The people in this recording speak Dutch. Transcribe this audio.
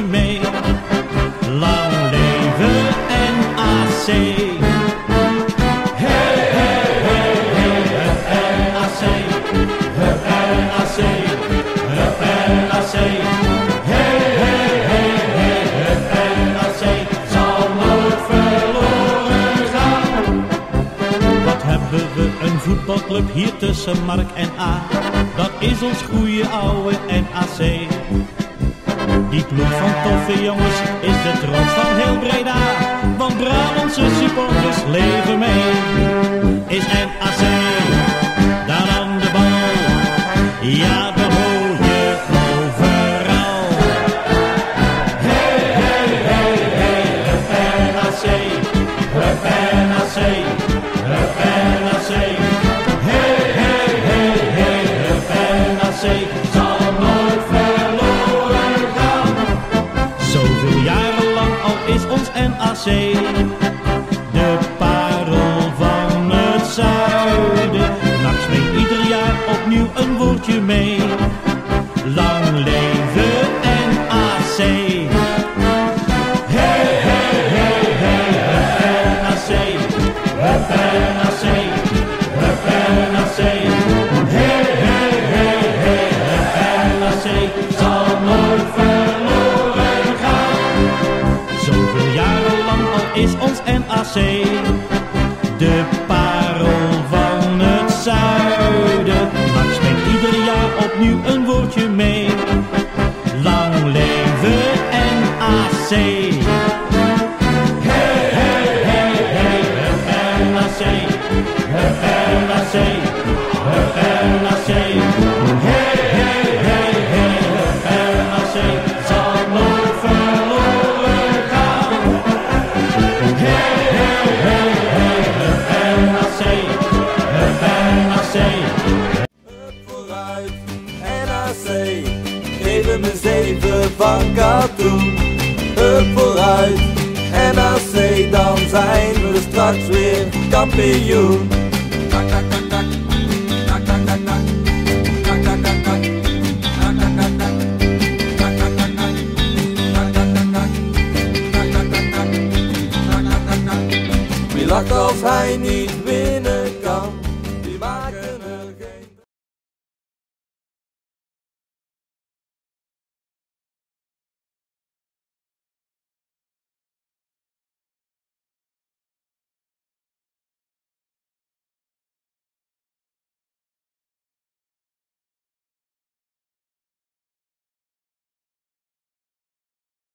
woordje mee. Lang leven NAC. Hey, hey, hey, hey, hup NAC. Hup NAC. Hup NAC. Hey, hey, hey, hey, hup NAC. Zal nooit verloren gaan. Wat hebben we een voetbalclub hier tussen Mark en A. Dat is ons goeie ouwe NAC. Die ploeg van toffe jongens is de trots van heel Breda. Want Brabantse supporters leven mee. Is NAC daar aan de bal? Ja, dat hoor je overal. Hey, hey, hey, hey, hup NAC. Hup NAC. Hup NAC. Hey, hey, hey, hey, hup NAC. Zal nooit verloren gaan. Zoveel jaren lang al is ons NAC de parel van het zuiden. Nachts neemt ieder jaar opnieuw een woordje mee. Lang leven NAC. Hey, hey, hey, hey, hup NAC. Hup NAC. Hup NAC. Hey, hey, hey, hey, hup NAC. Zal nooit verloren gaan. Zoveel jaren lang al is ons NAC de parel van het zuiden. Nachts neemt ieder jaar opnieuw een woordje mee. Lang leven NAC. Hey, hey, hey, hey, hup NAC. Hup NAC. Hup NAC. Hey, hey, hey, hey, hup NAC. Zal nooit verloren gaan. Hey, hey, hey, hey, hup NAC. Hup NAC. Hup vooruit, NAC, geef hem een 7 van katoen. Hup vooruit, NAC, dan zijn we straks weer kampioen. Tak, tak, tak, tak. Tak, tak, tak, tak. Tak, tak, tak, tak. Tak, tak, tak, tak. Tak, tak, tak, tak. Tak, tak, tak, tak. Tak, tak, tak, tak. Tak, tak, tak, tak. Wie lacht als hij niet